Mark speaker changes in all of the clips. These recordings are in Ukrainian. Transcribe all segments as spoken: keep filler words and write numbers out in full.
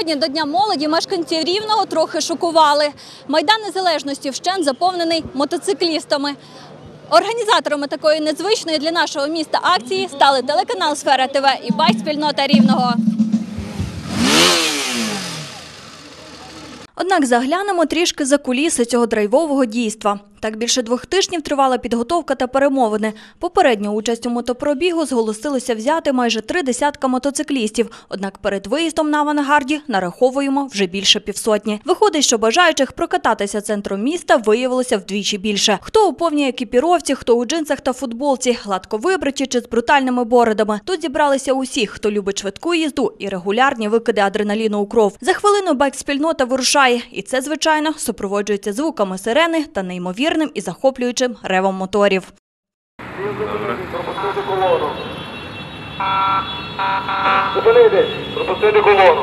Speaker 1: Напередодні до Дня молоді мешканців Рівного трохи шокували. Майдан Незалежності вщент заповнений мотоциклістами. Організаторами такої незвичної для нашого міста акції стали телеканал «Сфера ТВ» і байк-спільнота Рівного. Однак заглянемо трішки за куліси цього драйвового дійства. Так більше двох тижнів тривала підготовка та перемовини. Попередню участь у мотопробігу зголосилося взяти майже три десятка мотоциклістів. Однак перед виїздом на авангарді нараховуємо вже більше півсотні. Виходить, що бажаючих прокататися центром міста виявилося вдвічі більше. Хто у повній екіпіровці, хто у джинсах та футболці, гладко вибриті чи з брутальними бородами. Тут зібралися усі, хто любить швидку їзду і регулярні викиди адреналіну у кров. За хвилину байк-спільнота вирушає. І це, звичайно, супроводжується звуками сирени та неймовірним і захоплюючим ревом моторів.
Speaker 2: Пропустити колону. Зупинитись. Пропустити колону.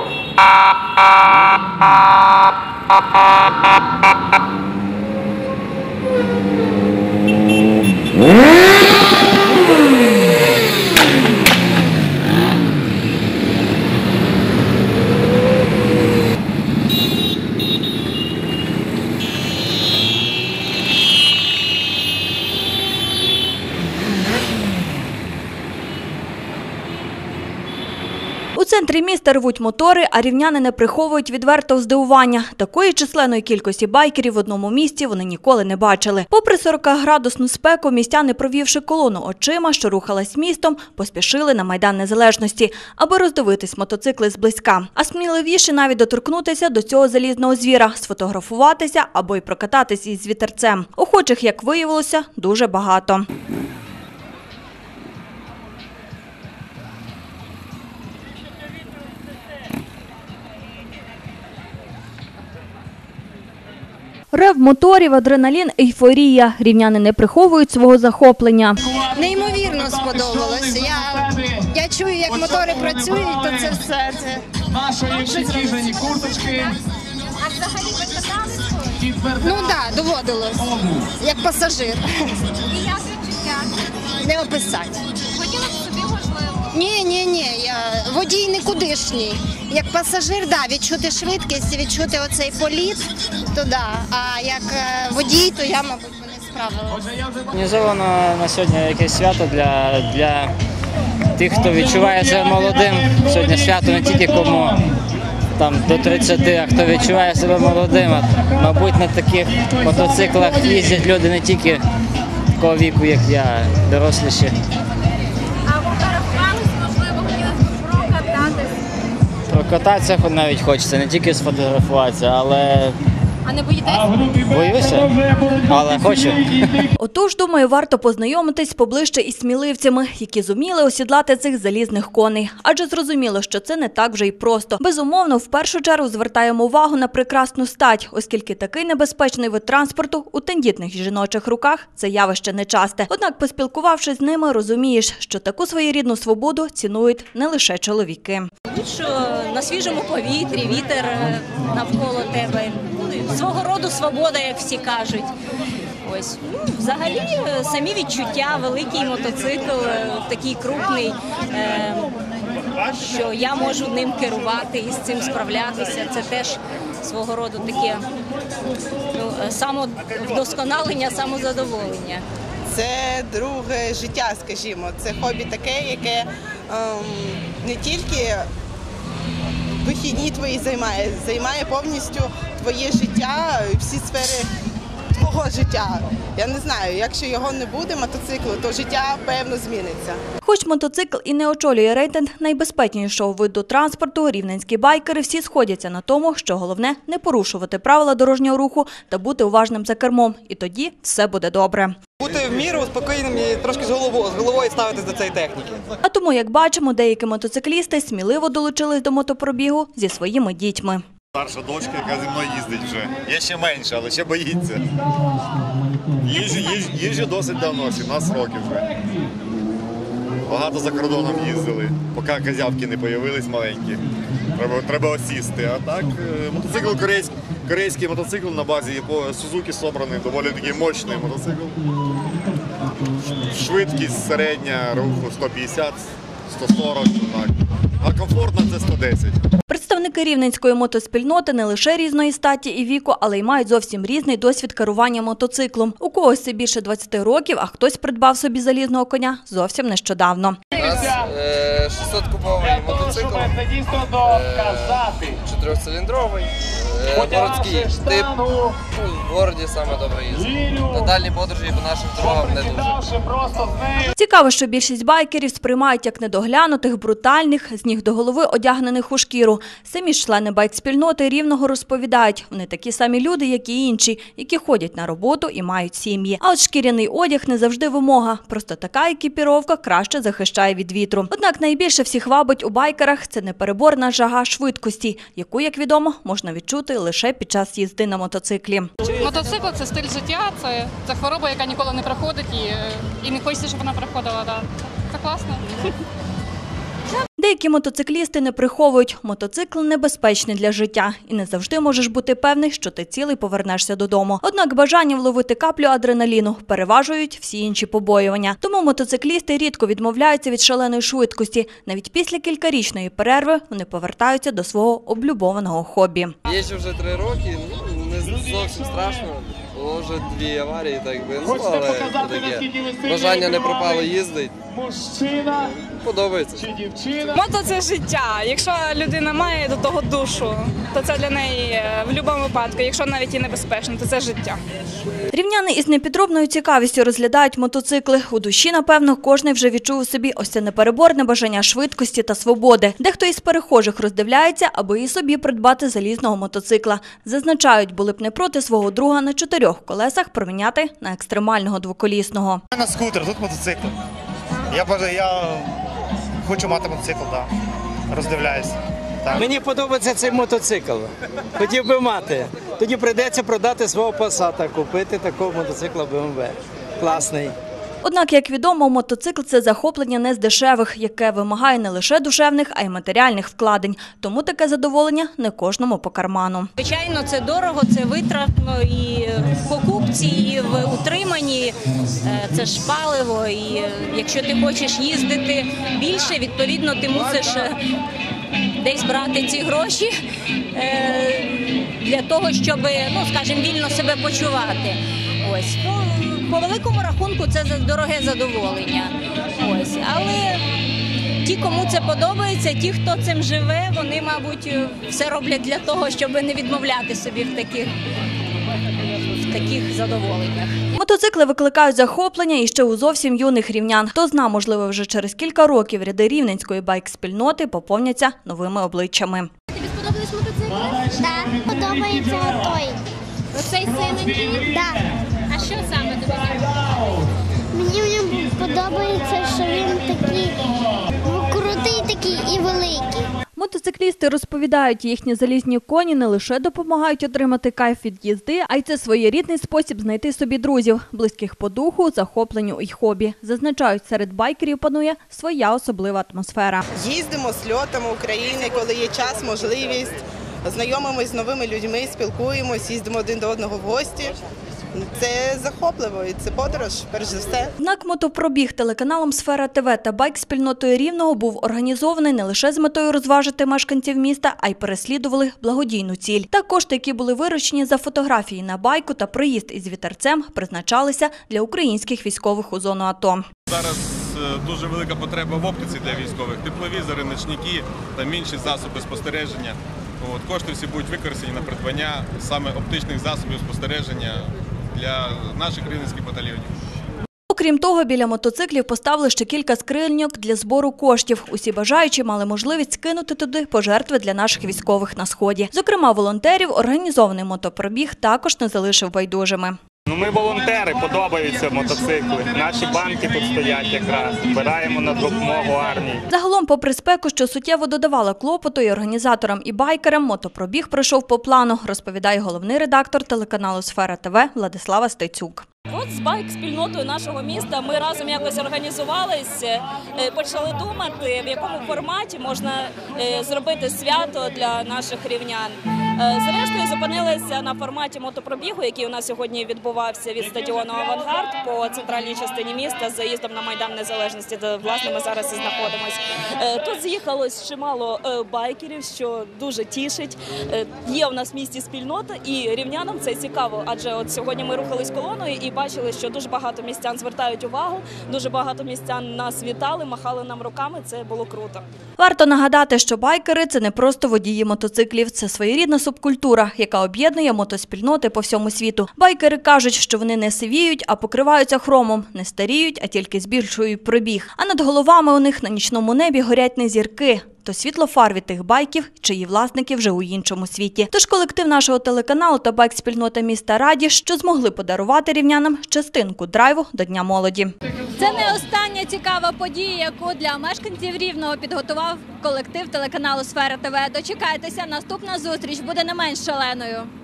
Speaker 1: У центрі міста рвуть мотори, а рівняни не приховують відвертого здивування. Такої численної кількості байкерів в одному місці вони ніколи не бачили. Попри сорокаградусну спеку, містяни, провівши колону очима, що рухалась містом, поспішили на Майдан Незалежності, аби роздивитись мотоцикли зблизька. А сміливіші навіть доторкнутися до цього залізного звіра, сфотографуватися або й прокататись із вітерцем. Охочих, як виявилося, дуже багато. Рев моторів, адреналін, ейфорія. Рівняни не приховують свого захоплення.
Speaker 3: Неймовірно сподобалося. Я, я чую, як мотори працюють, то це все. Це...
Speaker 4: Нашої підвізані курточки.
Speaker 3: А взагалі ви каталися? Ну так, да, доводилось. Як пасажир.
Speaker 5: І як відчуття?
Speaker 3: Не описати.
Speaker 5: Хотіла б собі, можливо?
Speaker 3: Ні, ні, ні, я водій никудишній. Як пасажир, да, відчути швидкість, відчути оцей політ, то да. А як водій, то я, мабуть, би не справилася.
Speaker 6: Організовано на сьогодні якесь свято для, для тих, хто відчуває себе молодим. Сьогодні свято не тільки кому там до тридцяти, а хто відчуває себе молодим. Мабуть, на таких мотоциклах їздять люди не тільки такого віку, як я, доросліші.
Speaker 5: А фотографувались, можливо, хотілося б прокататись?
Speaker 6: Прокататися навіть хочеться, не тільки сфотографуватися, але
Speaker 5: А не боїтесь?
Speaker 6: боюся, але хочу.
Speaker 1: Отож, думаю, варто познайомитись поближче із сміливцями, які зуміли осідлати цих залізних коней. Адже зрозуміло, що це не так вже й просто. Безумовно, в першу чергу звертаємо увагу на прекрасну стать, оскільки такий небезпечний вид транспорту у тендітних жіночих руках – це явище нечасте. Однак, поспілкувавшись з ними, розумієш, що таку своєрідну свободу цінують не лише чоловіки.
Speaker 7: Що на свіжому повітрі, вітер навколо тебе. Свого роду свобода, як всі кажуть. Ось. Ну, взагалі, самі відчуття, великий мотоцикл, такий крупний, е, що я можу ним керувати і з цим справлятися. Це теж свого роду таке ну, самовдосконалення, самозадоволення.
Speaker 8: Це друге життя, скажімо. Це хобі таке, яке ем, не тільки вихідні твої займає, займає повністю твоє життя, всі сфери твого життя. Я не знаю, якщо його не буде, мотоциклу, то життя, певно, зміниться.
Speaker 1: Хоч мотоцикл і не очолює рейтинг найбезпечнішого виду транспорту, рівненські байкери всі сходяться на тому, що головне – не порушувати правила дорожнього руху та бути уважним за кермом. І тоді все буде добре.
Speaker 9: Бути в міру спокійним і трошки з головою, з головою ставитись до цієї техніки.
Speaker 1: А тому, як бачимо, деякі мотоциклісти сміливо долучились до мотопробігу зі своїми дітьми.
Speaker 10: Старша дочка, яка зі мною їздить вже. Є ще менше, але ще боїться. Їжджу, їжджу, їжджу досить давно, сімнадцять років вже. Багато за кордоном їздили, поки козявки не з'явились маленькі. Треба, треба осісти. А так, мотоцикл корейський, корейський мотоцикл на базі Сузуки зібраний, доволі такий мощний мотоцикл. Швидкість середня руху сто п'ятдесят - сто сорок, так. А комфортно це сто десять.
Speaker 1: Представники рівненської мотоспільноти не лише різної статі і віку, але й мають зовсім різний досвід керування мотоциклом. У когось це більше двадцяти років, а хтось придбав собі залізного коня зовсім нещодавно.
Speaker 11: У нас е, шестисоткубовий мотоцикл, е, чотирьохциліндровий, е, городський тип, ну, в городі саме добре їздить. На дальні подорожі по нашим дорогам не дуже.
Speaker 1: Цікаво, що більшість байкерів сприймають як недоглянутих, брутальних, з ніг до голови одягнених у шкіру. Самі ж члени байк-спільноти Рівного розповідають, вони такі самі люди, як і інші, які ходять на роботу і мають сім'ї. А от шкіряний одяг не завжди вимога, просто така екіпіровка краще захищає від вітру. Однак найбільше всіх вабить у байкерах – це непереборна жага швидкості, яку, як відомо, можна відчути лише під час їзди на мотоциклі.
Speaker 12: Мотоцикл – це стиль життя, це, це хвороба, яка ніколи не проходить і, і не хочеться, щоб вона проходила. Да. Це класно.
Speaker 1: Деякі мотоциклісти не приховують, мотоцикл небезпечний для життя і не завжди можеш бути певний, що ти цілий повернешся додому. Однак бажання вловити каплю адреналіну переважують всі інші побоювання. Тому мотоциклісти рідко відмовляються від шаленої швидкості. Навіть після кількарічної перерви вони повертаються до свого облюбованого хобі.
Speaker 11: Їжджу вже три роки, ну, не зовсім страшно. Було вже дві аварії, так би, ну, але таке. Бажання не пропало їздить. Подобається.
Speaker 12: Мото – це життя. Якщо людина має до того душу, то це для неї в будь-якому випадку. Якщо навіть і небезпечно, то це життя.
Speaker 1: Рівняни із непідробною цікавістю розглядають мотоцикли. У душі, напевно, кожен вже відчув у собі ось це непереборне бажання швидкості та свободи. Дехто із перехожих роздивляється, аби і собі придбати залізного мотоцикла. Зазначають, були б не проти свого друга на чотирьох колесах проміняти на екстремального двоколісного.
Speaker 13: У мене скутер, тут мотоцикл. Я, я хочу мати мотоцикл, так. Роздивляюся. Так.
Speaker 14: Мені подобається цей мотоцикл. Хотів би мати. Тоді прийдеться продати свого Пасата, купити такого мотоцикла Б М В. Класний.
Speaker 1: Однак, як відомо, мотоцикл – це захоплення не з дешевих, яке вимагає не лише душевних, а й матеріальних вкладень. Тому таке задоволення не кожному по карману.
Speaker 7: Звичайно, це дорого, це витратно і в покупці, і в утриманні. Це ж паливо. І якщо ти хочеш їздити більше, відповідно, ти мусиш десь брати ці гроші для того, щоб, ну, скажімо, вільно себе почувати. Ось. По великому рахунку це дороге задоволення. Ось. Але ті, кому це подобається, ті, хто цим живе, вони, мабуть, все роблять для того, щоб не відмовляти собі в таких, в таких задоволеннях.
Speaker 1: Мотоцикли викликають захоплення і ще у зовсім юних рівнян. Хто зна, можливо, вже через кілька років ряди рівненської байк-спільноти поповняться новими обличчями.
Speaker 5: Тобі сподобались мотоцикли?
Speaker 3: Так, подобається той.
Speaker 5: Оцей синенький?
Speaker 3: Так.
Speaker 5: А що саме тобі подобається?
Speaker 3: Мені в ньому подобається, що він такий, ну, крутий такий і великий.
Speaker 1: Мотоциклісти розповідають, їхні залізні коні не лише допомагають отримати кайф від їзди, а й це своєрідний спосіб знайти собі друзів, близьких по духу, захопленню і хобі. Зазначають, серед байкерів панує своя особлива атмосфера.
Speaker 8: Їздимо з льотами України, коли є час, можливість, знайомимось з новими людьми, спілкуємось, їздимо один до одного в гості. Це захопливо і це подорож, перш за все.
Speaker 1: Однак мотопробіг телеканалом «Сфера ТВ» та байк-спільнотою Рівного був організований не лише з метою розважити мешканців міста, а й переслідували благодійну ціль. Та кошти, які були виручені за фотографії на байку та проїзд із вітерцем, призначалися для українських військових у зону АТО.
Speaker 15: Зараз дуже велика потреба в оптиці для військових. Тепловізори, ночники та інші засоби спостереження. От, кошти всі будуть використані на придбання саме оптичних засобів спостереження для наших рівненських батальйонів.
Speaker 1: Окрім того, біля мотоциклів поставили ще кілька скриньок для збору коштів. Усі бажаючі мали можливість скинути туди пожертви для наших військових на Сході. Зокрема, волонтерів організований мотопробіг також не залишив байдужими.
Speaker 16: Ну, ми волонтери, подобаються мотоцикли. Наші банки тут стоять якраз. Збираємо на допомогу армії.
Speaker 1: Загалом, попри спеку, що суттєво додавала клопоту і організаторам, і байкерам, мотопробіг пройшов по плану, розповідає головний редактор телеканалу «Сфера ТВ» Владислава Стецюк.
Speaker 7: От з байк-спільнотою нашого міста ми разом якось організувалися, почали думати, в якому форматі можна зробити свято для наших рівнян. Зрештою, зупинилися на форматі мотопробігу, який у нас сьогодні відбувався від стадіону «Авангард» по центральній частині міста з заїздом на Майдан Незалежності, де, власне, ми зараз і знаходимося. Тут з'їхалось чимало байкерів, що дуже тішить. Є у нас в місті спільнота, і рівнянам це цікаво, адже от сьогодні ми рухались колоною і бачили, що дуже багато містян звертають увагу, дуже багато містян нас вітали, махали нам руками, це було круто.
Speaker 1: Варто нагадати, що байкери – це не просто водії мотоциклів, це своєрідна субкультура, яка об'єднує мотоспільноти по всьому світу. Байкери кажуть, що вони не сивіють, а покриваються хромом, не старіють, а тільки збільшують пробіг. А над головами у них на нічному небі горять не зірки, то світло фар від тих байків, чиї власники вже у іншому світі. Тож колектив нашого телеканалу та байк-спільнота міста раді, що змогли подарувати рівнянам частинку драйву до Дня молоді.
Speaker 17: Це не остання цікава подія, яку для мешканців Рівного підготував колектив телеканалу «Сфера ТВ». Дочекайтеся, наступна зустріч буде не менш шаленою.